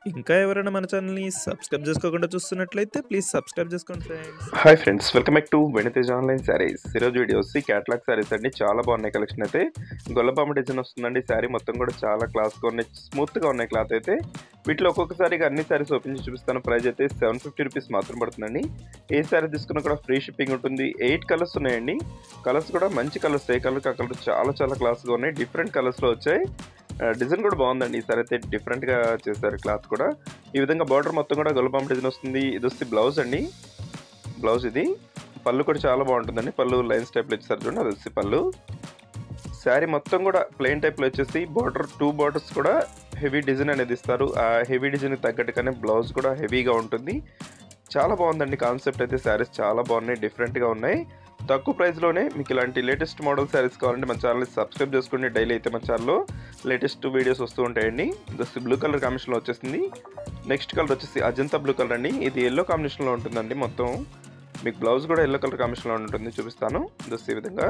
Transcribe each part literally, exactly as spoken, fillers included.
ఇంకా ఎవరైనా మన ఛానల్‌ని సబ్స్క్రైబ్ చేసుకోకుండా చూస్తున్నట్లయితే ప్లీజ్ సబ్స్క్రైబ్ చేసుకోండి friends. Hi friends, welcome back to వెనితేజ్ ఆన్లైన్ సారీస్. ఈరోజు వీడియో వచ్చి క్యాటలాగ్ సారీస్ అండి. చాలా బాగున్నాయి కలెక్షన్ అయితే. గొల్లపామ డిజైన్ వస్తుందండి. శారీ మొత్తం కూడా చాలా క్లాస్గా ఉన్నాయి, స్మూత్గా ఉన్నాయి క్లాత్ అయితే. వీటిలో ఒక్కొక్కసారిగా అన్ని సారీస్ ఓపెన్ చేసి చూపిస్తాను. ప్రైస్ అయితే సెవెన్ ఫిఫ్టీ రూపీస్ మాత్రం పడుతుందండి. ఏ సారీ తీసుకున్నా కూడా ఫ్రీ షిప్పింగ్ ఉంటుంది. ఎయిట్ కలర్స్ ఉన్నాయండి. కలర్స్ కూడా మంచి కలర్స్, ఏ కలర్ ఆ కలర్ చాలా చాలా క్లాస్గా ఉన్నాయి. డిఫరెంట్ కలర్స్లో వచ్చాయి. డిజైన్ కూడా బాగుందండి. ఈసారి అయితే డిఫరెంట్గా చేశారు క్లాత్ కూడా. ఈ విధంగా బార్డర్ మొత్తం కూడా గొల్లపామ డిజైన్ వస్తుంది. ఇది వస్తే బ్లౌజ్ అండి. బ్లౌజ్ ఇది. పళ్ళు కూడా చాలా బాగుంటుందండి. పళ్ళు లైన్స్ టైప్లో ఇచ్చారు చూడండి, అది వచ్చి పళ్ళు. శారీ మొత్తం కూడా ప్లెయిన్ టైప్లో వచ్చేసి బార్డర్ టూ బార్డర్స్ కూడా హెవీ డిజైన్ అనేది ఇస్తారు. ఆ హెవీ డిజైన్కి తగ్గట్టుగానే బ్లౌజ్ కూడా హెవీగా ఉంటుంది. చాలా బాగుందండి కాన్సెప్ట్ అయితే. శారీస్ చాలా బాగున్నాయి, డిఫరెంట్గా ఉన్నాయి. తక్కువ ప్రైస్లోనే మీకు ఇలాంటి లేటెస్ట్ మోడల్ శారీస్ కావాలంటే మన ఛానల్ని సబ్స్క్రైబ్ చేసుకోండి. డైలీ అయితే మన ఛానల్లో లేటెస్ట్ వీడియోస్ వస్తూ ఉంటాయండి. జస్ట్ బ్లూ కలర్ కాంబినేషన్లో వచ్చేసింది. నెక్స్ట్ కలర్ వచ్చేసి అజంతా బ్లూ కలర్ అండి. ఇది ఎల్లో కాంబినేషన్లో ఉంటుందండి. మొత్తం మీకు బ్లౌజ్ కూడా ఎల్లో కలర్ కాంబినేషన్లో ఉంటుంది, చూపిస్తాను. జస్ట్ ఈ విధంగా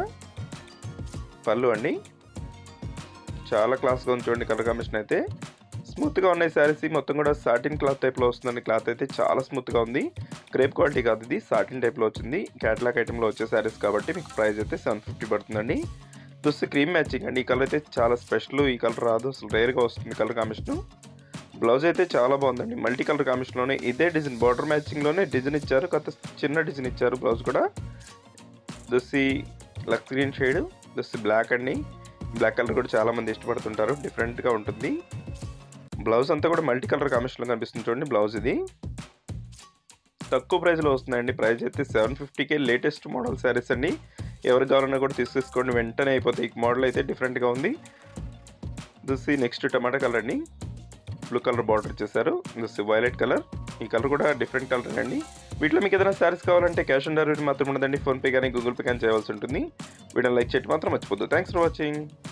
పళ్ళు అండి. చాలా క్లాస్గా ఉంది చూడండి కలర్ కాంబినేషన్ అయితే. స్మూత్గా ఉన్నాయి శారీస్. మొత్తం కూడా సాటిన్ క్లాత్ టైప్లో వస్తుందండి. క్లాత్ అయితే చాలా స్మూత్గా ఉంది. క్రేప్ క్వాలిటీ కాదు, ఇది సాటిన్ టైప్లో వచ్చింది. క్యాటలాగ్ ఐటెంలో వచ్చే శారీస్ కాబట్టి మీకు ప్రైస్ అయితే సెవెన్ ఫిఫ్టీ పడుతుందండి. చూస్తే క్రీమ్ మ్యాచింగ్ అండి. ఈ కలర్ అయితే చాలా స్పెషల్. ఈ కలర్ రాదు, అసలు రేర్గా వస్తుంది కలర్ కాంబినేషన్. బ్లౌజ్ అయితే చాలా బాగుందండి. మల్టీ కలర్ కాంబినేషన్లోనే ఇదే డిజైన్, బార్డర్ మ్యాచింగ్లోనే డిజైన్ ఇచ్చారు. కొత్త చిన్న డిజైన్ ఇచ్చారు. బ్లౌజ్ కూడా చూసి లక్స్ గ్రీన్ షేడ్, చూసి బ్లాక్ అండి. బ్లాక్ కలర్ కూడా చాలామంది ఇష్టపడుతుంటారు, డిఫరెంట్గా ఉంటుంది. బ్లౌజ్ అంతా కూడా మల్టీ కలర్ కాంబినేషన్లో కనిపిస్తుంది చూడండి. బ్లౌజ్ ఇది తక్కువ ప్రైస్లో వస్తుందండి. ప్రైస్ అయితే సెవెన్ ఫిఫ్టీకే లేటెస్ట్ మోడల్ శారీస్ అండి. ఎవరు కావాలన్నా కూడా తీసుకోండి, వెంటనే అయిపోతాయి. ఈ మోడల్ అయితే డిఫరెంట్గా ఉంది. చూసి నెక్స్ట్ టమాటా కలర్ అండి. బ్లూ కలర్ బార్డర్ ఇచ్చేసారు. చూసి వైలెట్ కలర్. ఈ కలర్ కూడా డిఫరెంట్ కలర్ అండి. వీటిలో మీకు ఏదైనా శారీస్ కావాలంటే క్యాష్ ఆన్ డెలివరీ మాత్రం ఉండదండి. ఫోన్పే కానీ గూగుల్ పే కానీ చేయవలసి ఉంటుంది. వీడియోని లైక్ చేయడం మాత్రం మర్చిపోద్దు. Thanks for watching.